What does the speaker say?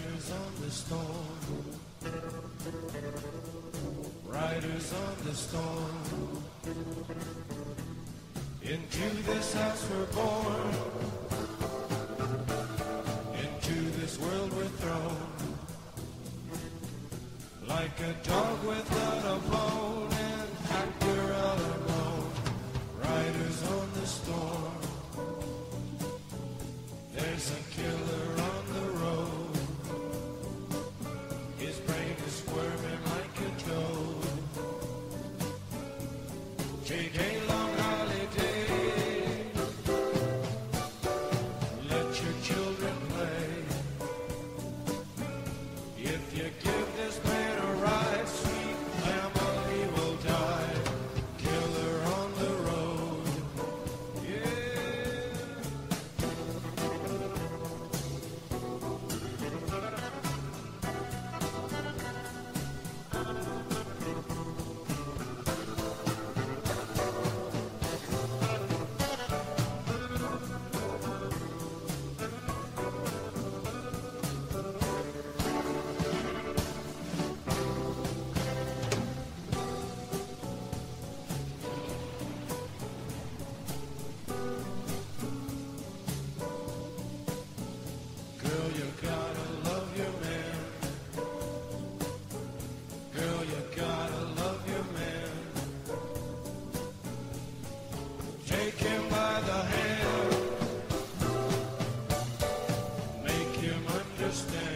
Riders on the storm, riders on the storm. Into this house we're born, into this world we're thrown, like a dog without a bone, an actor all alone. Riders on the storm, there's a killer on the road, his brain is squirming like a toad. Take a long holiday, let your children play. If you give this man a ride, sweet family will die. Killer on the road, yeah. Girl, you gotta love your man. Girl, you gotta love your man. Take him by the hand, make him understand.